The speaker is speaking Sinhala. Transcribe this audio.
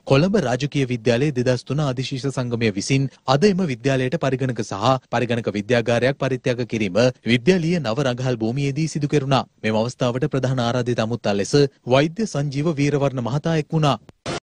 කොළඹ රාජකීය විද්‍යාලයේ 2003 අධිශීර්ෂ සංගමය විසින් අද එම විද්‍යාලයට පරිගණක සහ පරිගණක විද්‍යාගාරයක් පරිත්‍යාග කිරීම විද්‍යාලීය නව රඟහල් භූමියේදී සිදු කෙරුණා. මෙම අවස්ථාවට ප්‍රධාන ආරාධිත අමුත්තා ලෙස වෛද්‍ය සංජීව වීරවර්ණ මහතා එක් වුණා.